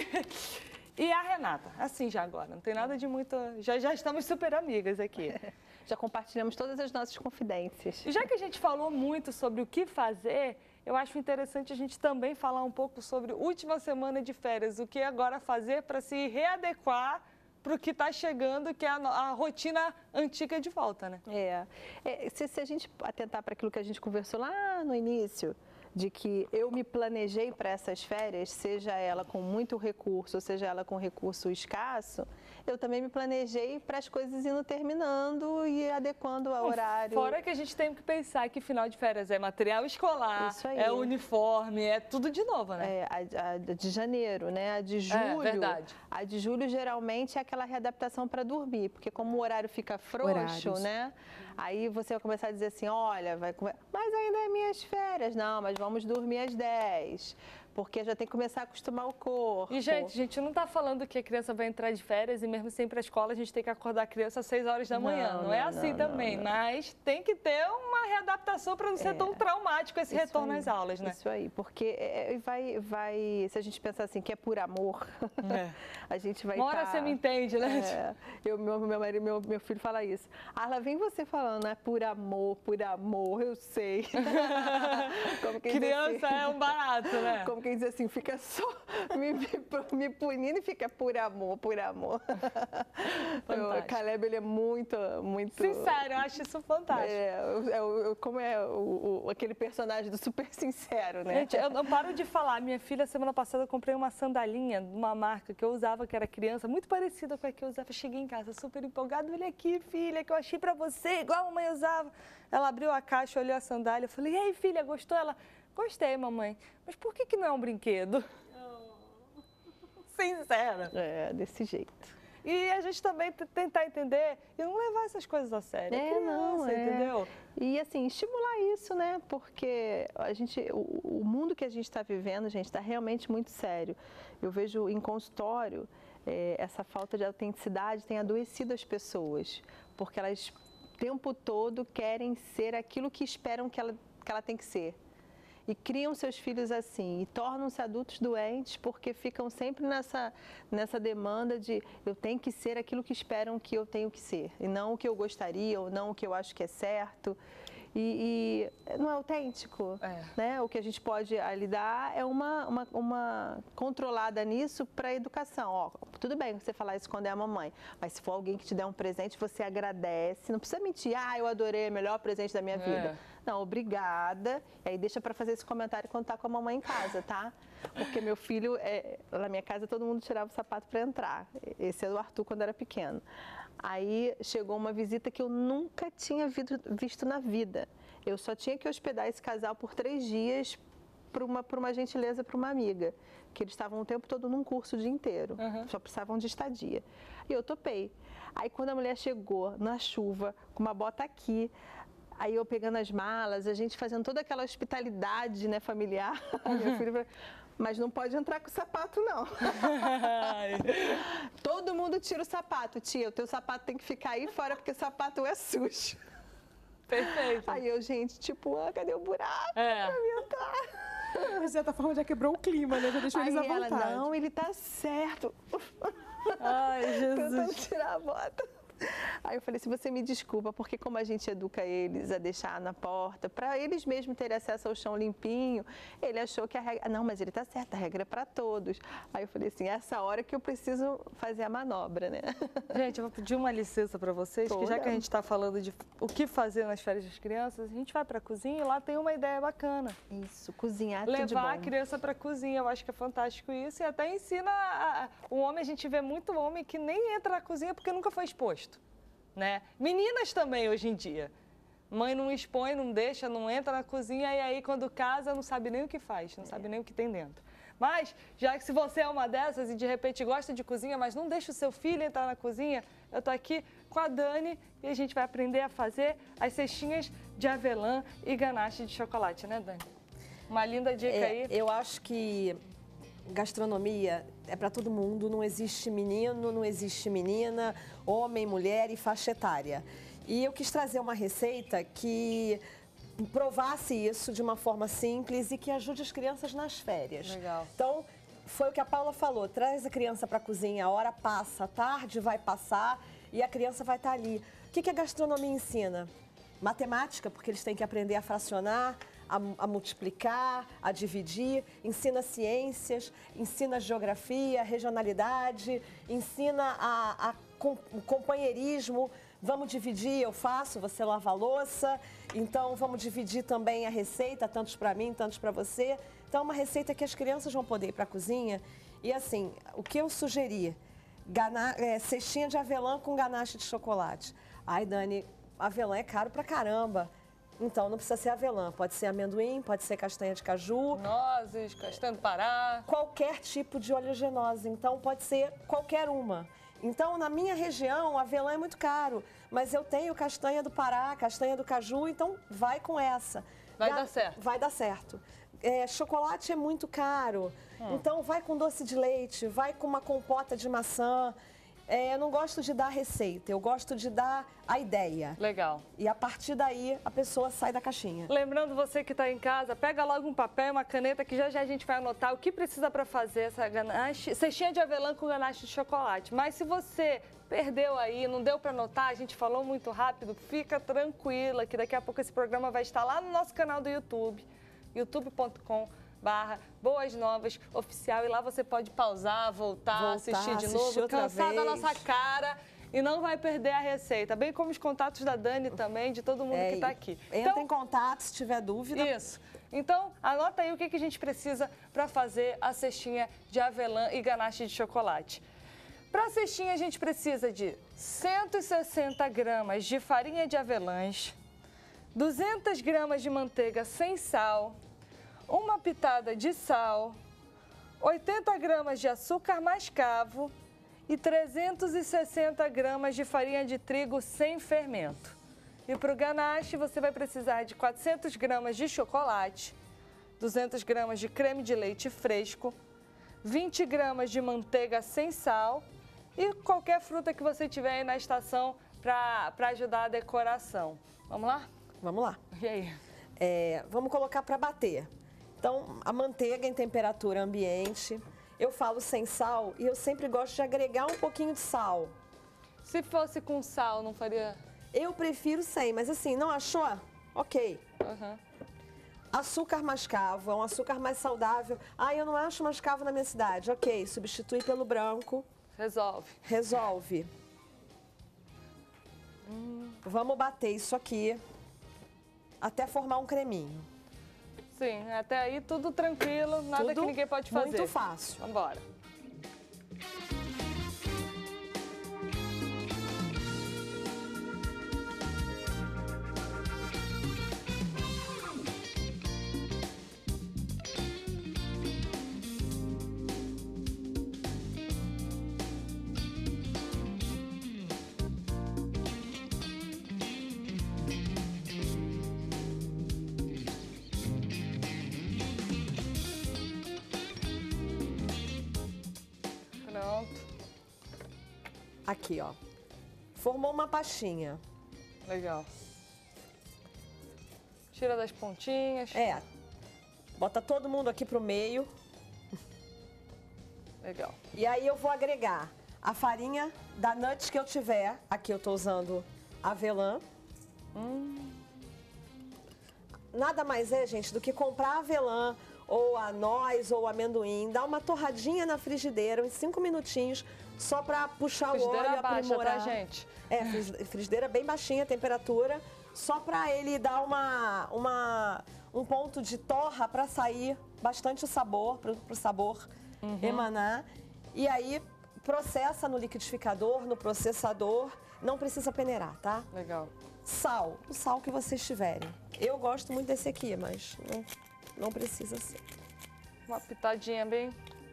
e a Renata. Assim já agora, não tem nada de muito... Já, já estamos super amigas aqui. Já compartilhamos todas as nossas confidências. E já que a gente falou muito sobre o que fazer, eu acho interessante a gente também falar um pouco sobre última semana de férias. O que agora fazer para se readequar para o que está chegando, que é a, a rotina antiga de volta, né? É, é se, se a gente atentar para aquilo que a gente conversou lá no início, de que eu me planejei para essas férias, seja ela com muito recurso, ou seja ela com recurso escasso, eu também me planejei para as coisas indo terminando e adequando ao horário. Fora que a gente tem que pensar que final de férias é material escolar, Isso aí. é uniforme, é tudo de novo, né? É, a, a de janeiro, né? A de julho. verdade. A de julho geralmente é aquela readaptação para dormir, porque como o horário fica frouxo, Horários. né? Aí você vai começar a dizer assim, olha, vai come- mas ainda é minhas férias. Não, mas vamos dormir às dez, porque já tem que começar a acostumar o corpo. E, gente, a gente não está falando que a criança vai entrar de férias e mesmo sem ir para a escola a gente tem que acordar a criança às seis horas da manhã. Não, Não, é não, assim não, também, não, não. mas tem que ter uma readaptação para não ser tão traumático esse Isso retorno aí, às aulas, né? Isso aí, porque é, é, vai, vai, se a gente pensar assim, que é por amor, É. a gente vai Uma hora tá- você me entende, né? É, eu, meu, meu marido, meu, meu filho fala isso. Arla, vem você falando, é por amor, por amor, eu sei. Como quem diz Criança assim, é um barato, né? Como quem diz assim, fica só me, me, me punindo e fica por amor, por amor. Fantástico. O Caleb, ele é muito, muito... Sincero, eu acho isso fantástico. É, o- é o- como é o, o- aquele personagem do super sincero, né? Gente, eu não paro de falar. Minha filha, semana passada, eu comprei uma sandalinha de uma marca que eu usava, que era criança, muito parecida com a que eu usava. Cheguei em casa super empolgada. Olha aqui, filha, que eu achei pra você, igual a mamãe usava. Ela abriu a caixa, olhou a sandália. Eu falei, e aí, filha, gostou? Ela, gostei, mamãe. Mas por que que não é um brinquedo? Sincera. É, desse jeito. E a gente também t- tentar entender e não levar essas coisas a sério. É, criança, não, é. entendeu? E assim, estimular isso, né? Porque a gente, o, o mundo que a gente está vivendo, gente, está realmente muito sério. Eu vejo em consultório, eh, essa falta de autenticidade tem adoecido as pessoas, porque elas tempo todo querem ser aquilo que esperam que ela, que ela tem que ser. E criam seus filhos assim, e tornam-se adultos doentes porque ficam sempre nessa, nessa demanda de eu tenho que ser aquilo que esperam que eu tenho que ser, e não o que eu gostaria, ou não o que eu acho que é certo. E, e não é autêntico, É. né? O que a gente pode ali dar é uma, uma, uma controlada nisso para a educação. Ó, tudo bem você falar isso quando é a mamãe, mas se for alguém que te der um presente, você agradece. Não precisa mentir, ah, eu adorei, é o melhor presente da minha É. vida. Não, obrigada. E aí deixa para fazer esse comentário quando tá com a mamãe em casa, tá? Porque meu filho, é, lá na minha casa, todo mundo tirava o sapato para entrar. Esse é do Arthur quando era pequeno. Aí chegou uma visita que eu nunca tinha visto, visto na vida. Eu só tinha que hospedar esse casal por três dias por uma, por uma gentileza para uma amiga, que eles estavam o tempo todo num curso o dia inteiro, Uhum. só precisavam de estadia. E eu topei. Aí quando a mulher chegou na chuva, com uma bota aqui, aí eu pegando as malas, a gente fazendo toda aquela hospitalidade, né, familiar, meu filho falou, mas não pode entrar com o sapato, não. Todo mundo tira o sapato. Tia, o teu sapato tem que ficar aí fora, porque o sapato é sujo. Perfeito. Aí eu, gente, tipo, ah, cadê o buraco É. pra mim entrar? De certa forma já quebrou o clima, né? Já deixou Aí eles à ela, vontade. não, ele tá certo. Ai, Tentando Jesus. tirar a bota. Aí eu falei, se você me desculpa, porque como a gente educa eles a deixar na porta, para eles mesmos terem acesso ao chão limpinho, ele achou que a regra... Não, mas ele tá certo, a regra é para todos. Aí eu falei assim, essa hora que eu preciso fazer a manobra, né? Gente, eu vou pedir uma licença para vocês, que já Toda. que a gente está falando de o que fazer nas férias das crianças, a gente vai para a cozinha e lá tem uma ideia bacana. Isso, cozinhar tudo de Levar a bom. criança para a cozinha, eu acho que é fantástico isso. E até ensina a- a- o homem, a gente vê muito homem que nem entra na cozinha porque nunca foi exposto, né? Meninas também hoje em dia. Mãe não expõe, não deixa, não entra na cozinha e aí quando casa não sabe nem o que faz, não sabe nem o que tem dentro. Mas, já que se você é uma dessas e de repente gosta de cozinha, mas não deixa o seu filho entrar na cozinha, eu tô aqui com a Dani e a gente vai aprender a fazer as cestinhas de avelã e ganache de chocolate, né, Dani? Uma linda dica É, aí. eu acho que gastronomia é para todo mundo, não existe menino, não existe menina, homem, mulher e faixa etária. E eu quis trazer uma receita que provasse isso de uma forma simples e que ajude as crianças nas férias. Legal. Então, foi o que a Paula falou, traz a criança para a cozinha, a hora passa, a tarde vai passar e a criança vai estar ali. O que que a gastronomia ensina? Matemática, porque eles têm que aprender a fracionar, a, a multiplicar, a dividir, ensina ciências, ensina geografia, regionalidade, ensina a, a com- o companheirismo. Vamos dividir, eu faço, você lava a louça, então vamos dividir também a receita, tantos para mim, tantos para você. Então, é uma receita que as crianças vão poder ir para a cozinha. E assim, o que eu sugeri? Gana, é, cestinha de avelã com ganache de chocolate. Ai, Dani, avelã é caro pra caramba. Então, não precisa ser avelã. Pode ser amendoim, pode ser castanha de caju. Nozes, castanha do Pará. Qualquer tipo de oleaginosa. Então, pode ser qualquer uma. Então, na minha região, avelã é muito caro. Mas eu tenho castanha do Pará, castanha do caju, então vai com essa. Vai Ga- dar certo. Vai dar certo. É, chocolate é muito caro, então vai com doce de leite, vai com uma compota de maçã. É, eu não gosto de dar receita, eu gosto de dar a ideia. Legal. E a partir daí a pessoa sai da caixinha. Lembrando você que está em casa, pega logo um papel e uma caneta que já já a gente vai anotar o que precisa para fazer essa ganache, cestinha de avelã com ganache de chocolate. Mas se você perdeu aí, não deu para anotar, a gente falou muito rápido, fica tranquila que daqui a pouco esse programa vai estar lá no nosso canal do YouTube, youtube ponto com barra Boas Novas Oficial, e lá você pode pausar, voltar, Voltar, assistir de assistir novo, outra cansar da vez. nossa cara e não vai perder a receita, bem como os contatos da Dani também, de todo mundo É, que está aqui. Entra Então, em contato se tiver dúvida. isso. Então, anota aí o que que a gente precisa para fazer a cestinha de avelã e ganache de chocolate. Para a cestinha, a gente precisa de cento e sessenta gramas de farinha de avelãs, duzentas gramas de manteiga sem sal, uma pitada de sal, oitenta gramas de açúcar mascavo e trezentas e sessenta gramas de farinha de trigo sem fermento. E para o ganache, você vai precisar de quatrocentas gramas de chocolate, duzentas gramas de creme de leite fresco, vinte gramas de manteiga sem sal e qualquer fruta que você tiver aí na estação para ajudar a decoração. Vamos lá? Vamos lá. E aí? É, vamos colocar para bater. Então, a manteiga em temperatura ambiente. Eu falo sem sal e eu sempre gosto de agregar um pouquinho de sal. Se fosse com sal, não faria... Eu prefiro sem, mas assim, não achou? Ok. Uhum. Açúcar mascavo, é um açúcar mais saudável. Ah, eu não acho mascavo na minha cidade. Ok, substitui pelo branco. Resolve. Resolve. Hum. Vamos bater isso aqui até formar um creminho. Sim, até aí tudo tranquilo, nada Tudo que ninguém pode fazer. muito fácil. Vamos embora. Pronto. Aqui, ó. Formou uma pastinha. Legal. Tira das pontinhas. É. Bota todo mundo aqui pro meio. Legal. E aí eu vou agregar a farinha da nuts que eu tiver. Aqui eu tô usando avelã. Hum. Nada mais é, gente, do que comprar avelã ou a noz ou amendoim, dar uma torradinha na frigideira, uns cinco minutinhos, só para puxar Frigideira o óleo, baixa, aprimorar. tá, gente? É, fris- frigideira bem baixinha a temperatura, só para ele dar uma, uma, um ponto de torra para sair bastante o sabor, para o sabor emanar. E aí processa no liquidificador, no processador, não precisa peneirar, tá? Legal. Sal, o sal que vocês tiverem. Eu gosto muito desse aqui, mas não, não precisa ser. Uma pitadinha bem...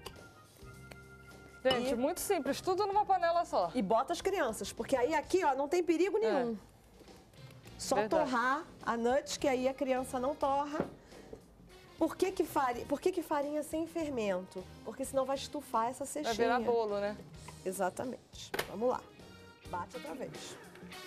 Gente, E- muito simples, tudo numa panela só. E bota as crianças, porque aí aqui, ó, não tem perigo nenhum. Só Verdade. torrar a nuts, que aí a criança não torra. Por que que farinha, por que que farinha sem fermento? Porque senão vai estufar essa Vai cestinha. virar bolo, né? Exatamente. Vamos lá. Bate outra vez.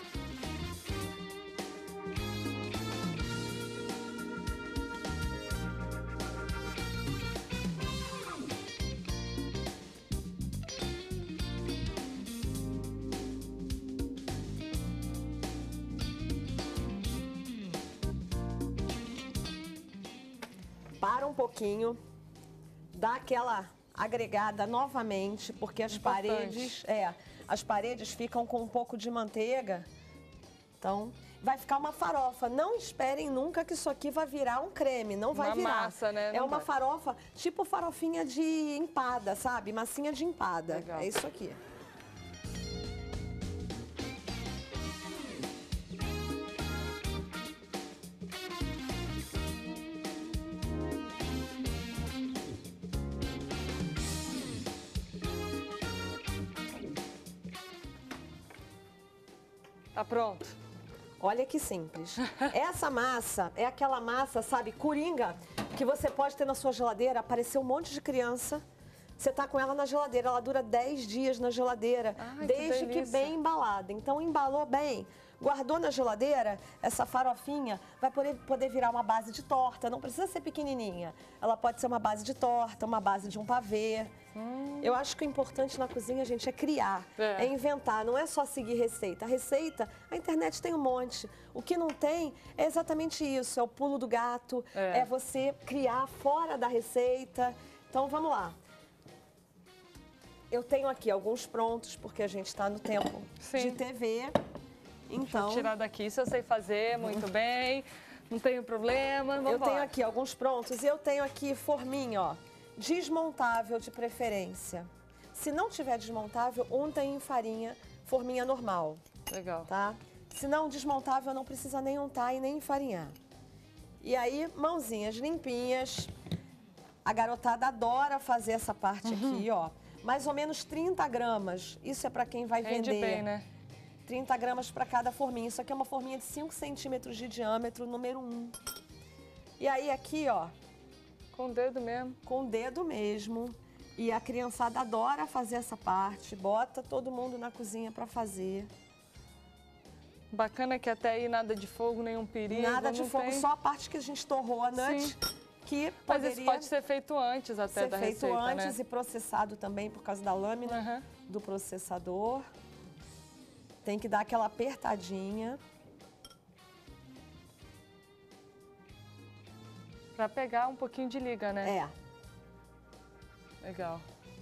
Para um pouquinho, dá aquela agregada novamente, porque as Importante. paredes, é, as paredes ficam com um pouco de manteiga. Então, vai ficar uma farofa. Não esperem nunca que isso aqui vai virar um creme, não vai Uma virar. massa, né? É Não uma vai. farofa, tipo farofinha de empada, sabe? Massinha de empada. Legal. É isso aqui. Tá pronto. Olha que simples. Essa massa é aquela massa, sabe, coringa, que você pode ter na sua geladeira. Apareceu um monte de criança. Você tá com ela na geladeira, ela dura dez dias na geladeira, Ai, que desde que, delícia. bem embalada. Então, embalou bem, guardou na geladeira, essa farofinha vai poder, poder virar uma base de torta. Não precisa ser pequenininha. Ela pode ser uma base de torta, uma base de um pavê. Eu acho que o importante na cozinha, gente, é criar, É. é inventar, não é só seguir receita. A receita, a internet tem um monte. O que não tem é exatamente isso, é o pulo do gato, É. é você criar fora da receita. Então, vamos lá. Eu tenho aqui alguns prontos, porque a gente está no tempo Sim. de T V. Então, Vou tirar daqui, isso eu sei fazer muito bem, não tenho problema, vamos eu tenho aqui alguns prontos e eu tenho aqui forminha, ó, desmontável de preferência. Se não tiver desmontável, untem em farinha, forminha normal, Legal. tá? Se não desmontável, não precisa nem untar e nem enfarinhar. E aí, mãozinhas limpinhas. A garotada adora fazer essa parte aqui, ó. Mais ou menos trinta gramas. Isso é para quem vai Rende vender. bem, né? trinta gramas para cada forminha. Isso aqui é uma forminha de cinco centímetros de diâmetro, número um. E aí aqui, ó, Com o dedo mesmo. com o dedo mesmo. E a criançada adora fazer essa parte. Bota todo mundo na cozinha para fazer. Bacana que até aí nada de fogo, nenhum perigo. Nada de não fogo, tem... só a parte que a gente torrou a nut, Sim. que Mas poderia isso pode ser feito antes até ser da feito receita, antes né? e processado também por causa da lâmina Aham. do processador. Tem que dar aquela apertadinha. Pra pegar um pouquinho de liga, né? É, Legal.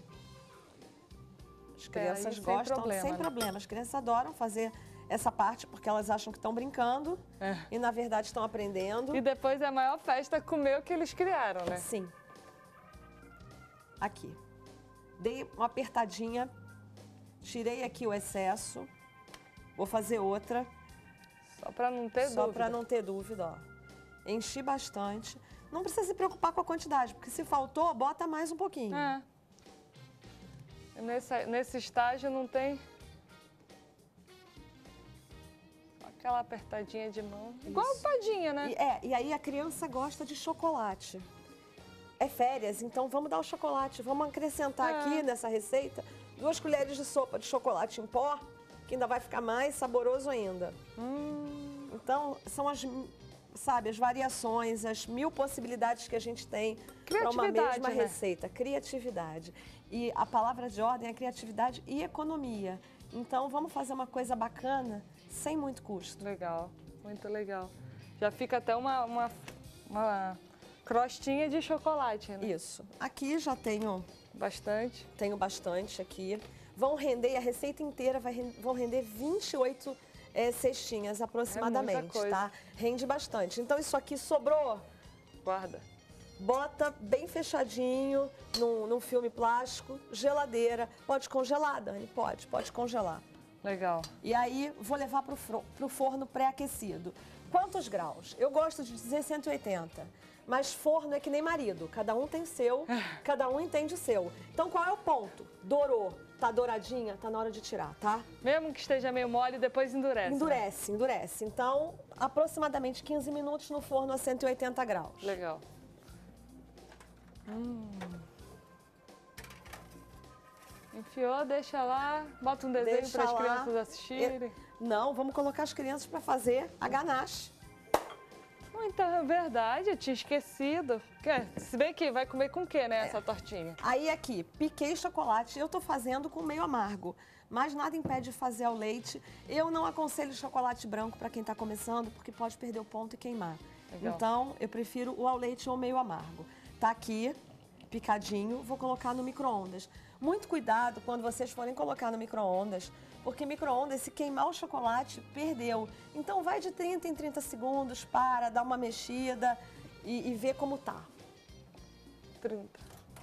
as crianças aí sem gostam, problema, sem né? problema. As crianças adoram fazer essa parte porque elas acham que estão brincando É. e, na verdade, estão aprendendo. E depois é a maior festa comer o que eles criaram, né? Sim. Aqui. Dei uma apertadinha, tirei aqui o excesso. Vou fazer outra, Só pra não ter só dúvida. para não ter dúvida, ó. Enchi bastante. Não precisa se preocupar com a quantidade, porque se faltou, bota mais um pouquinho. É. Nesse, nesse estágio não tem... Só aquela apertadinha de mão. Igual empadinha, né? E, é, e aí a criança gosta de chocolate. É férias, então vamos dar o chocolate. Vamos acrescentar É. aqui nessa receita duas colheres de sopa de chocolate em pó, que ainda vai ficar mais saboroso ainda. Hum, Então, são as, sabe, as variações, as mil possibilidades que a gente tem para uma Criatividade, mesma né? receita. Criatividade. E a palavra de ordem é criatividade e economia. Então, vamos fazer uma coisa bacana sem muito custo. legal, muito legal. Já fica até uma, uma, uma crostinha de chocolate, né? Isso. Aqui já tenho, Bastante. tenho bastante aqui. Vão render, a receita inteira vai, ren- vão render vinte e oito eh, cestinhas aproximadamente, coisa. tá? Rende bastante. Então, isso aqui sobrou. Guarda. Bota bem fechadinho num, num filme plástico, geladeira. Pode congelar, Dani? Pode, pode congelar. Legal. E aí vou levar para o forno pré-aquecido. Quantos graus? Eu gosto de dizer cento e oitenta, mas forno é que nem marido. Cada um tem seu, cada um entende o seu. Então qual é o ponto? Dourou, tá douradinha, tá na hora de tirar, tá? Mesmo que esteja meio mole, depois endurece. né? Endurece, endurece. Então, aproximadamente quinze minutos no forno a cento e oitenta graus. Legal. Hum. Enfiou, deixa lá, bota um desenho Deixa para as lá. crianças assistirem. Não, vamos colocar as crianças para fazer a ganache. Oh, então é verdade, eu tinha esquecido. Quer? Se bem que vai comer com o quê, né, essa tortinha? Aí aqui, piquei chocolate, eu tô fazendo com meio amargo, mas nada impede de fazer ao leite. Eu não aconselho chocolate branco para quem está começando, porque pode perder o ponto e queimar. Legal. Então, eu prefiro o ao leite ou meio amargo. Tá aqui, picadinho, vou colocar no micro-ondas. Muito cuidado quando vocês forem colocar no micro-ondas, porque micro-ondas, se queimar o chocolate, perdeu. Então, vai de trinta em trinta segundos, para, dá uma mexida e, e vê como tá. trinta.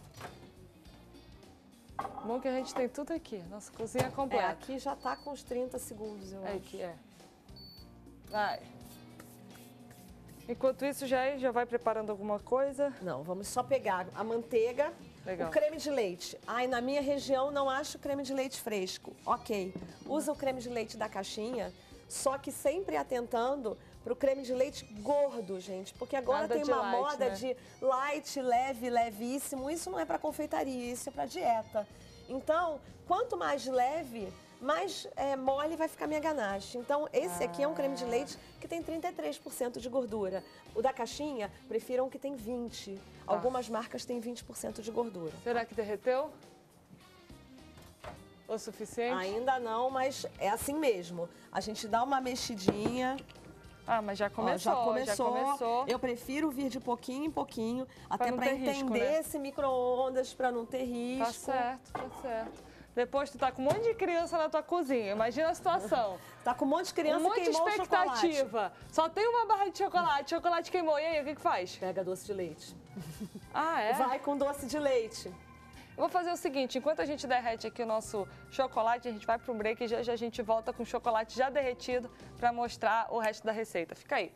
Bom que a gente tem tudo aqui, nossa cozinha É, completa. aqui já tá com os trinta segundos, eu É acho. aqui, é. Vai. Enquanto isso, já, já vai preparando alguma coisa. Não, vamos só pegar a manteiga, Legal. o creme de leite. Ai, na minha região não acho creme de leite fresco. Ok, usa o creme de leite da caixinha, só que sempre atentando para o creme de leite gordo, gente. Porque agora Nada tem de uma light, moda né? de light, leve, levíssimo. Isso não é para confeitaria, isso é para dieta. Então, quanto mais leve, mais é, mole vai ficar minha ganache. Então, esse aqui é um creme de leite que tem trinta e três por cento de gordura. O da caixinha, prefiram que tem vinte por cento. Algumas marcas têm vinte por cento de gordura. Será que derreteu? O suficiente? Ainda não, mas é assim mesmo. A gente dá uma mexidinha. Ah, mas já Ó, começou, já começou. já começou. Eu prefiro vir de pouquinho em pouquinho, até não para ter entender risco, né? esse micro-ondas, para não ter risco. Tá certo, tá certo. Depois tu tá com um monte de criança na tua cozinha, imagina a situação. Tá com um monte de criança um monte de queimou o chocolate. expectativa. Só tem uma barra de chocolate, chocolate queimou. E aí, o que que faz? Pega doce de leite. Ah, é? Vai com doce de leite. Eu vou fazer o seguinte, enquanto a gente derrete aqui o nosso chocolate, a gente vai pro break e já, já a gente volta com o chocolate já derretido para mostrar o resto da receita. Fica aí.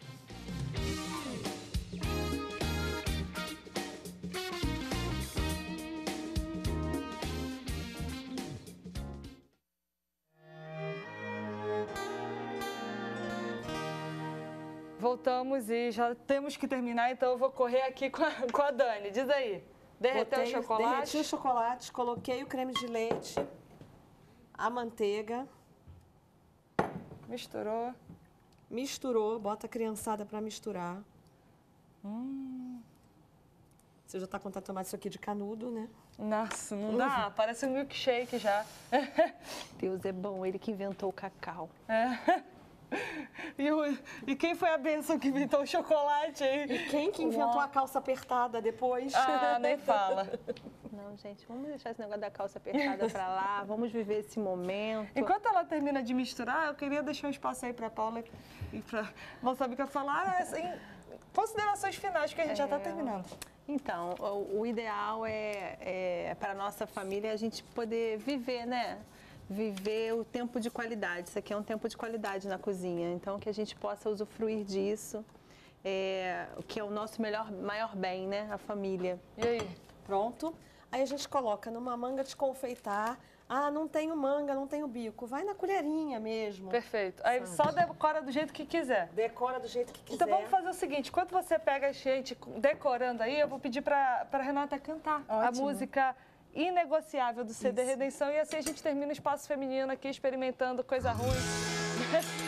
Voltamos e já temos que terminar, então eu vou correr aqui com a, com a Dani. Diz aí, derreteu Botei- o chocolate? Derreti o chocolate, coloquei o creme de leite, a manteiga. Misturou. Misturou, bota a criançada para misturar. Hum. Você já está com vontade de tomar isso aqui de canudo, né? Nossa, não dá. Parece um milkshake já. Deus é bom, ele que inventou o cacau. É. E, o, e quem foi a benção que inventou o chocolate aí? E quem que inventou a calça apertada depois? Ah, nem fala. Não, gente, vamos deixar esse negócio da calça apertada pra lá, vamos viver esse momento. Enquanto ela termina de misturar, eu queria deixar um espaço aí pra Paula e pra Moçambique falar assim, considerações finais, que a gente é... já tá terminando. Então, o, o ideal é, é para a nossa família a gente poder viver, né? Viver o tempo de qualidade. Isso aqui é um tempo de qualidade na cozinha. Então, que a gente possa usufruir disso, é, que é o nosso melhor, maior bem, né? A família. E aí? Pronto. Aí a gente coloca numa manga de confeitar. Ah, não tenho manga, não tenho bico. Vai na colherinha mesmo. Perfeito. Aí só decora do jeito que quiser. Decora do jeito que quiser. Então vamos fazer o seguinte, enquanto você pega a gente decorando aí, eu vou pedir para a Renata cantar a Ótimo. música inegociável do C D Isso. Redenção e assim a gente termina o Espaço Feminino aqui experimentando coisa ruim.